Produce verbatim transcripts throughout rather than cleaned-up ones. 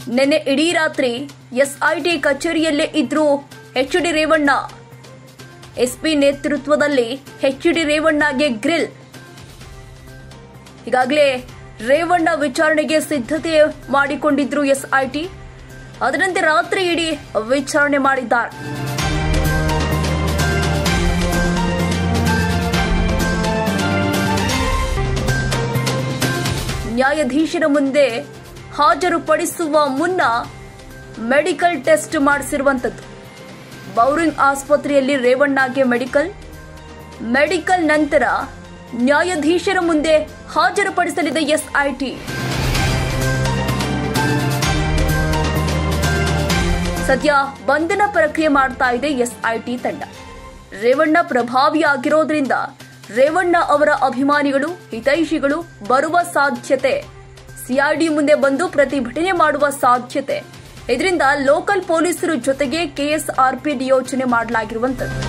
ನಿನ್ನೆ ಇಡೀ ರಾತ್ರಿ ಎಸ್ಐಟಿ ಕಚೇರಿಯಲ್ಲೇ ಇದ್ರು ಎಚ್ ಡಿ ರೇವಣ್ಣ. ಎಸ್ಪಿ ನೇತೃತ್ವದಲ್ಲಿ ಎಚ್ ಡಿ ರೇವಣ್ಣಗೆ ಗ್ರಿಲ್. ಈಗಾಗಲೇ ರೇವಣ್ಣ ವಿಚಾರಣೆಗೆ ಸಿದ್ಧತೆ ಮಾಡಿಕೊಂಡಿದ್ರು ಎಸ್ಐಟಿ. ಅದರಂತೆ ರಾತ್ರಿ ಇಡೀ ವಿಚಾರಣೆ ಮಾಡಿದ್ದಾರೆ. ನ್ಯಾಯಾಧೀಶರ ಮುಂದೆ ಹಾಜರುಪಡಿಸುವ ಮುನ್ನ ಮೆಡಿಕಲ್ ಟೆಸ್ಟ್ ಮಾಡಿಸಿರುವಂತದ್ದು. ಬೌರಿಂಗ್ ಆಸ್ಪತ್ರೆಯಲ್ಲಿ ರೇವಣ್ಣಗೆ ಮೆಡಿಕಲ್ ಮೆಡಿಕಲ್ ನಂತರ ನ್ಯಾಯಾಧೀಶರ ಮುಂದೆ ಹಾಜರುಪಡಿಸಲಿದೆ ಎಸ್ಐಟಿ. ಸದ್ಯ ಬಂಧನ ಪ್ರಕ್ರಿಯೆ ಮಾಡ್ತಾ ಇದೆ ಎಸ್ಐಟಿ ತಂಡ. ರೇವಣ್ಣ ಪ್ರಭಾವಿಯಾಗಿರೋದ್ರಿಂದ ರೇವಣ್ಣ ಅವರ ಅಭಿಮಾನಿಗಳು, ಹಿತೈಷಿಗಳು ಬರುವ ಸಾಧ್ಯತೆ, ಸಿಐಡಿ ಮುಂದೆ ಬಂದು ಪ್ರತಿಭಟನೆ ಮಾಡುವ ಸಾಧ್ಯತೆ. ಇದರಿಂದ ಲೋಕಲ್ ಪೊಲೀಸರು ಜೊತೆಗೆ ಕೆಎಸ್ಆರ್ಪಿ ನಿಯೋಜನೆ ಮಾಡಲಾಗಿರುವಂತದ್ದು.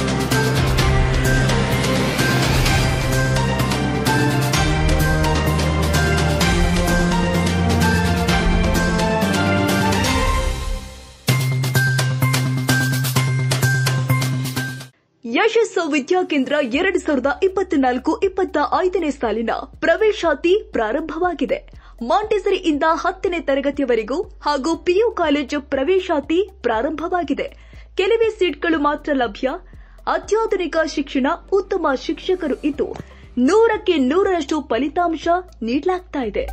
ಯಶಸ್ಸು ವಿದ್ಯಾಕೇಂದ್ರ ಎರಡು ಸಾವಿರದ ಇಪ್ಪತ್ನಾಲ್ಕು ಇಪ್ಪತ್ತ ಐದನೇ ಸಾಲಿನ ಪ್ರವೇಶಾತಿ ಪ್ರಾರಂಭವಾಗಿದೆ. ಮಾಂಟೆಸರಿಯಿಂದ ಹತ್ತನೇ ತರಗತಿಯವರೆಗೂ ಹಾಗೂ ಪಿಯು ಕಾಲೇಜು ಪ್ರವೇಶಾತಿ ಪ್ರಾರಂಭವಾಗಿದೆ. ಕೆಲವೇ ಸೀಟ್ಗಳು ಮಾತ್ರ ಲಭ್ಯ. ಅತ್ಯಾಧುನಿಕ ಶಿಕ್ಷಣ, ಉತ್ತಮ ಶಿಕ್ಷಕರು ಇದ್ದು ನೂರಕ್ಕೆ ನೂರರಷ್ಟು ಫಲಿತಾಂಶ ನೀಡಲಾಗ್ತಾ ಇದೆ.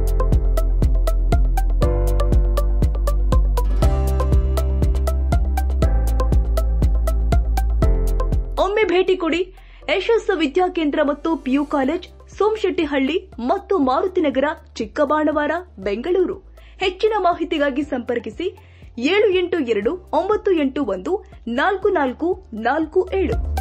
ಒಮ್ಮೆ ಭೇಟಿ ಕೊಡಿ. ಯಶಸ್ಸು ವಿದ್ಯಾಕೇಂದ್ರ ಮತ್ತು ಪಿಯು ಕಾಲೇಜ್, ಸೋಮಶೆಟ್ಟಿಹಳ್ಳಿ ಮತ್ತು ಮಾರುತಿನಗರ, ಚಿಕ್ಕಬಾಣವಾರ, ಬೆಂಗಳೂರು. ಹೆಚ್ಚಿನ ಮಾಹಿತಿಗಾಗಿ ಸಂಪರ್ಕಿಸಿ ಏಳು ಎಂಟು ಎರಡು ಒಂಬತ್ತು ಎಂಟು ಒಂದು ನಾಲ್ಕು ನಾಲ್ಕು ನಾಲ್ಕು ಏಳು.